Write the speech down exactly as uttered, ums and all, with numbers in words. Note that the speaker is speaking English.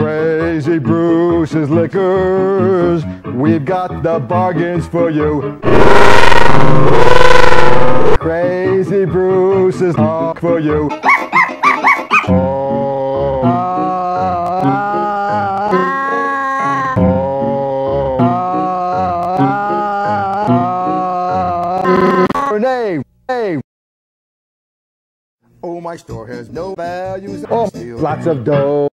Crazy Bruce's Liquors, we've got the bargains for you. Crazy Bruce's talk for you. Oh, ah, ah, oh, ah, ah, Renee, hey. Oh, my store has no values. Oh, lots of dough.